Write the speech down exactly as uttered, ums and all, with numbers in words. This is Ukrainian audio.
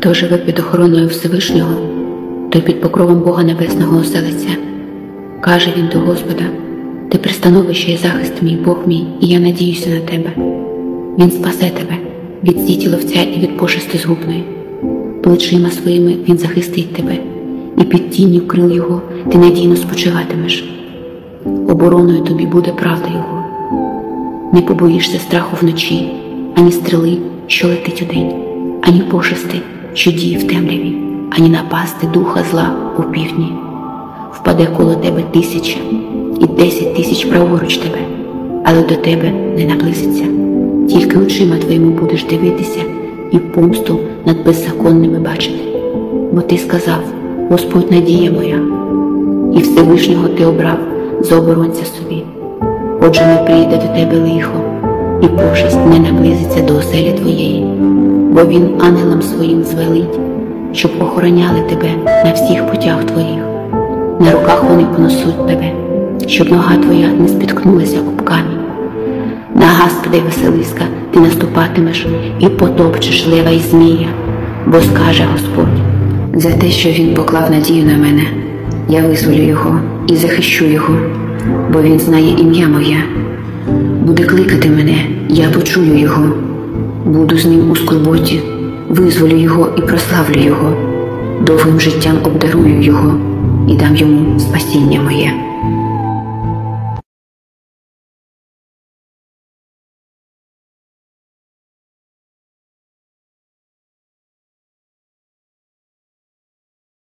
Хто живе під охороною Всевишнього, той під покровом Бога Небесного оселиться. Каже він до Господа: «Ти пристановище і захист мій, Бог мій, і я надіюся на тебе». Він спасе тебе від сіті ловця і від пошести згубної. Плечима своїми він захистить тебе, і під тінню крил його ти надійно спочиватимеш. Обороною тобі буде правда його. Не побоїшся страху вночі, ані стріли, що летить удень, ані пошести, що діє в темряві, ані напасти духа зла у півдні. Впаде коло тебе тисяча і десять тисяч праворуч тебе, але до тебе не наблизиться. Тільки очима твоїми будеш дивитися і помсту над беззаконними бачити. Бо ти сказав: «Господь надія моя», і Всевишнього ти обрав за оборонця собі. Отже, не прийде до тебе лихо, і пошесть не наблизиться до оселі твоєї, бо він ангелам своїм звелить, щоб охороняли тебе на всіх путях твоїх. На руках вони понесуть тебе, щоб нога твоя не спіткнулася об камінь. На Гаспода й Василиска ти наступатимеш і потопчеш лева й змія, бо скаже Господь: «За те, що він поклав надію на мене, я визволю його і захищу його, бо він знає ім'я моє. Буде кликати мене, я почую його. Буду з ним у скорботі, визволю його і прославлю його. Довгим життям обдарую його і дам йому спасіння моє».